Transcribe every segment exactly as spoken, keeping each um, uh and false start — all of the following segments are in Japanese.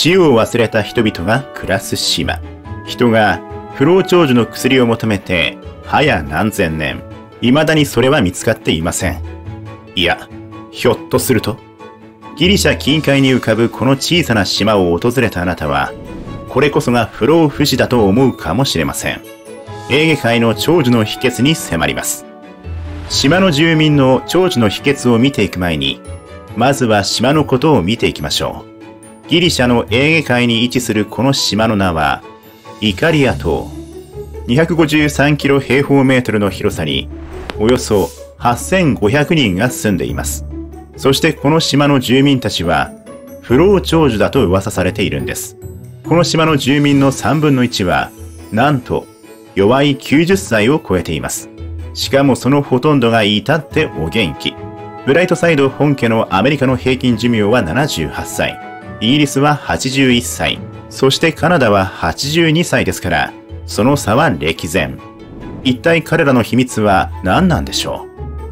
死を忘れた人々が暮らす島。人が不老長寿の薬を求めて、早何千年、未だにそれは見つかっていません。いや、ひょっとすると、ギリシャ近海に浮かぶこの小さな島を訪れたあなたは、これこそが不老不死だと思うかもしれません。エーゲ海の長寿の秘訣に迫ります。島の住民の長寿の秘訣を見ていく前に、まずは島のことを見ていきましょう。ギリシャのエーゲ海に位置するこの島の名は、イカリア島。にひゃくごじゅうさんキロ平方メートルの広さに、およそはっせんごひゃくにんが住んでいます。そしてこの島の住民たちは、不老長寿だと噂されているんです。この島の住民のさんぶんのいちは、なんと、弱いきゅうじゅっさいを超えています。しかもそのほとんどが至ってお元気。ブライトサイド本家のアメリカの平均寿命はななじゅうはっさい。イギリスははちじゅういっさい。そしてカナダははちじゅうにさいですから、その差は歴然。一体彼らの秘密は何なんでしょ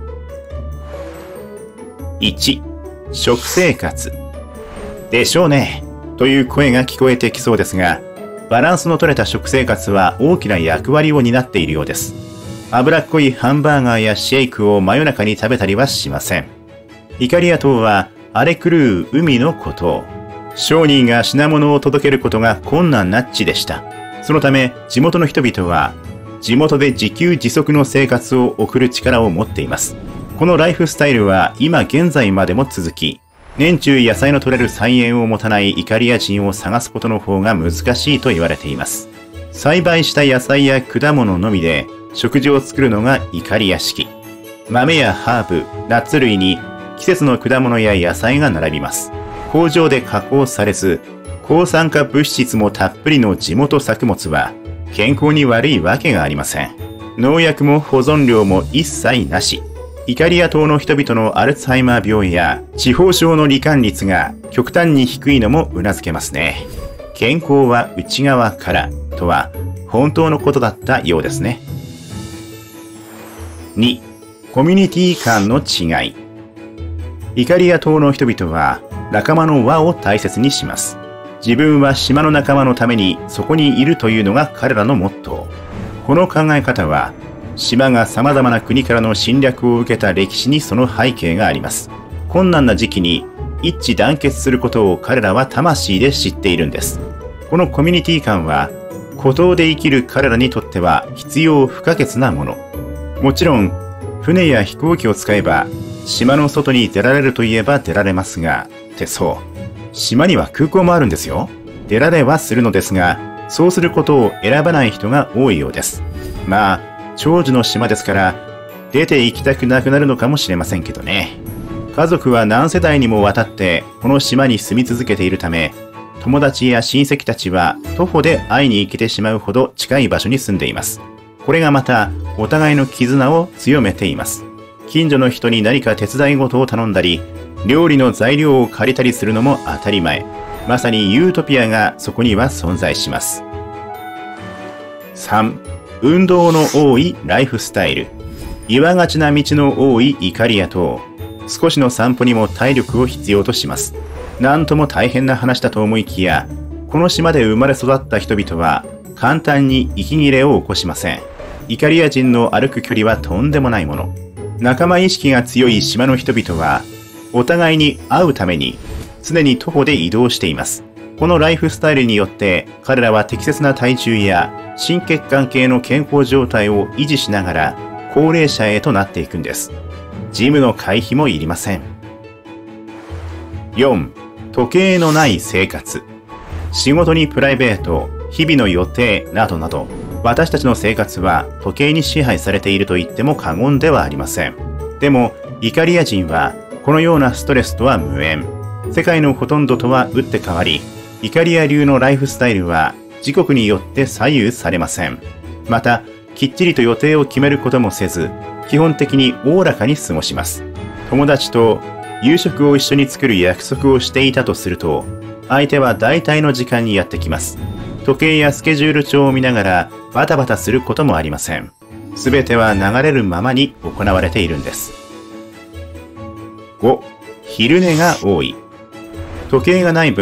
う？いち. 食生活。でしょうね。という声が聞こえてきそうですが、バランスの取れた食生活は大きな役割を担っているようです。脂っこいハンバーガーやシェイクを真夜中に食べたりはしません。イカリア島は荒れ狂う海の孤島。商人が品物を届けることが困難な地でした。そのため地元の人々は地元で自給自足の生活を送る力を持っています。このライフスタイルは今現在までも続き、年中野菜の取れる菜園を持たないイカリア人を探すことの方が難しいと言われています。栽培した野菜や果物のみで食事を作るのがイカリア式。豆やハーブ、ナッツ類に季節の果物や野菜が並びます。工場で加工されず、抗酸化物質もたっぷりの地元作物は健康に悪いわけがありません。農薬も保存料も一切なし。イカリア島の人々のアルツハイマー病や痴呆症の罹患率が極端に低いのも頷けますね。健康は内側からとは本当のことだったようですね。に. コミュニティ間の違い。イカリア島の人々は仲間の輪を大切にします。自分は島の仲間のためにそこにいるというのが彼らのモットー。この考え方は島が様々な国からの侵略を受けた歴史にその背景があります。困難な時期に一致団結することを彼らは魂で知っているんです。このコミュニティ感は孤島で生きる彼らにとっては必要不可欠なもの。もちろん船や飛行機を使えば島の外に出られるといえば出られますが、ってそう。島には空港もあるんですよ。出られはするのですが、そうすることを選ばない人が多いようです。まあ、長寿の島ですから、出て行きたくなくなるのかもしれませんけどね。家族は何世代にもわたってこの島に住み続けているため、友達や親戚たちは徒歩で会いに行けてしまうほど近い場所に住んでいます。これがまたお互いの絆を強めています。近所の人に何か手伝い事を頼んだり、料理の材料を借りたりするのも当たり前。まさにユートピアがそこには存在します。さん. 運動の多いライフスタイル。岩がちな道の多いイカリア島。少しの散歩にも体力を必要とします。なんとも大変な話だと思いきや、この島で生まれ育った人々は簡単に息切れを起こしません。イカリア人の歩く距離はとんでもないもの。仲間意識が強い島の人々は、お互いに会うために常に徒歩で移動しています。このライフスタイルによって彼らは適切な体重や心血管系の健康状態を維持しながら高齢者へとなっていくんです。ジムの会費もいりません。よん. 時計のない生活。仕事にプライベート、日々の予定などなど、私たちの生活は時計に支配されていると言っても過言ではありません。でも、イカリア人はこのようなストレスとは無縁。世界のほとんどとは打って変わり、イカリア流のライフスタイルは時刻によって左右されません。また、きっちりと予定を決めることもせず、基本的におおらかに過ごします。友達と夕食を一緒に作る約束をしていたとすると、相手は大体の時間にやってきます。時計やスケジュール帳を見ながらバタバタすることもありません。すべては流れるままに行われているんです。ご. 昼寝が多い。時計がない分、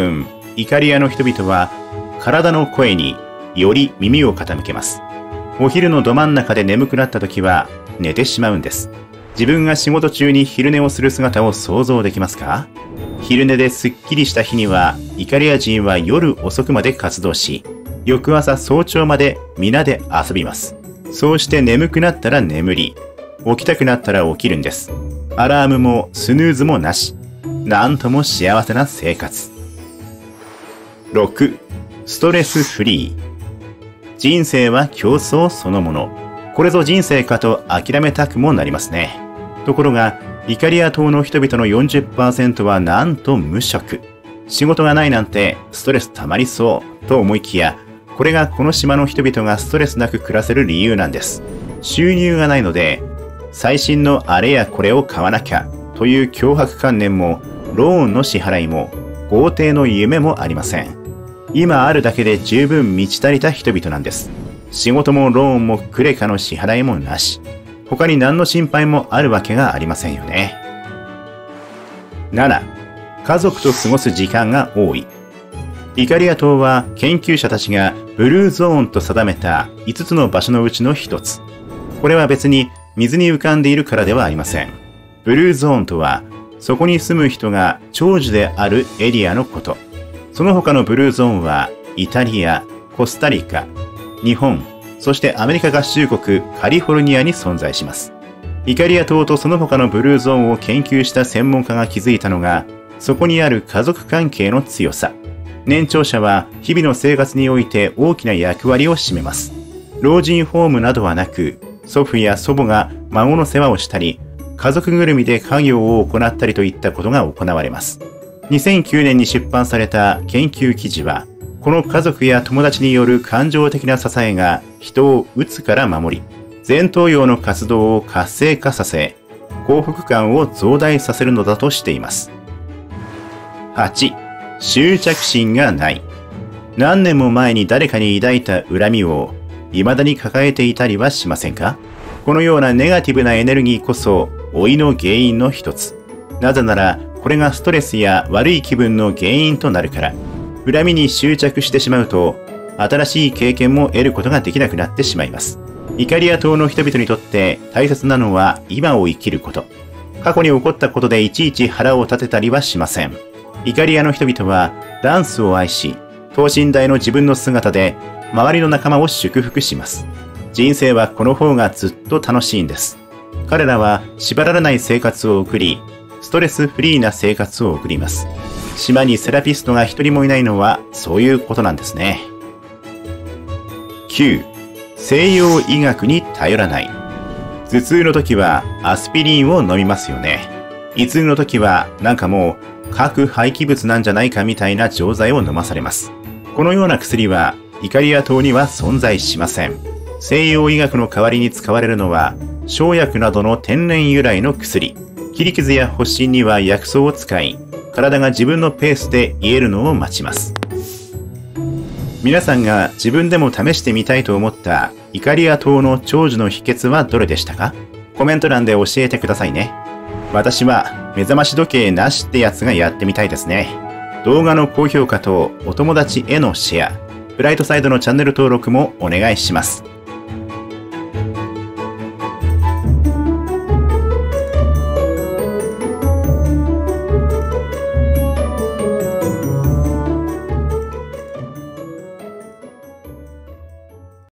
イカリアの人々は体の声により耳を傾けます。お昼のど真ん中で眠くなった時は寝てしまうんです。自分が仕事中に昼寝をする姿を想像できますか？昼寝ですっきりした日にはイカリア人は夜遅くまで活動し、翌朝早朝まで皆で遊びます。そうして眠くなったら眠り、起きたくなったら起きるんです。アラームもスヌーズもなし、なんとも幸せな生活。ろく. ストレスフリー。人生は競争そのもの。これぞ人生かと諦めたくもなりますね。ところが、イカリア島の人々の よんじゅっパーセント はなんと無職。仕事がないなんてストレス溜まりそうと思いきや、これがこの島の人々がストレスなく暮らせる理由なんです。収入がないので、最新のあれやこれを買わなきゃという強迫観念も、ローンの支払いも、豪邸の夢もありません。今あるだけで十分満ち足りた人々なんです。仕事もローンもクレカの支払いもなし。他に何の心配もあるわけがありませんよね。なな. 家族と過ごす時間が多い。イカリア島は研究者たちがブルーゾーンと定めたいつつの場所のうちのひとつ。これは別に水に浮かんでいるからではありません。ブルーゾーンとは、そこに住む人が長寿であるエリアのこと。その他のブルーゾーンは、イタリア、コスタリカ、日本、そしてアメリカ合衆国カリフォルニアに存在します。イカリア島とその他のブルーゾーンを研究した専門家が気づいたのが、そこにある家族関係の強さ。年長者は日々の生活において大きな役割を占めます。老人ホームなどはなく、祖父や祖母が孫の世話をしたり、家族ぐるみで家業を行ったりといったことが行われます。にせんきゅうねんに出版された研究記事は、この家族や友達による感情的な支えが人を鬱から守り、前頭葉の活動を活性化させ、幸福感を増大させるのだとしています。はち. 執着心がない。何年も前に誰かに抱いた恨みを未だに抱えていたりはしませんか？このようなネガティブなエネルギーこそ老いの原因の一つ。なぜならこれがストレスや悪い気分の原因となるから。恨みに執着してしまうと新しい経験も得ることができなくなってしまいます。イカリア島の人々にとって大切なのは今を生きること。過去に起こったことでいちいち腹を立てたりはしません。イカリアの人々はダンスを愛し、等身大の自分の姿で周りの仲間を祝福します。人生はこの方がずっと楽しいんです。彼らは縛られない生活を送り、ストレスフリーな生活を送ります。島にセラピストが一人もいないのはそういうことなんですね。きゅう. 西洋医学に頼らない。頭痛の時はアスピリンを飲みますよね。胃痛の時はなんかもう核廃棄物なんじゃないかみたいな錠剤を飲まされます。このような薬はイカリア島には存在しません。西洋医学の代わりに使われるのは生薬などの天然由来の薬。切り傷や発疹には薬草を使い、体が自分のペースで癒えるのを待ちます。皆さんが自分でも試してみたいと思ったイカリア島の長寿の秘訣はどれでしたか？コメント欄で教えてくださいね。私は目覚まし時計なしってやつがやってみたいですね。動画の高評価とお友達へのシェア、ブライトサイドのチャンネル登録もお願いします。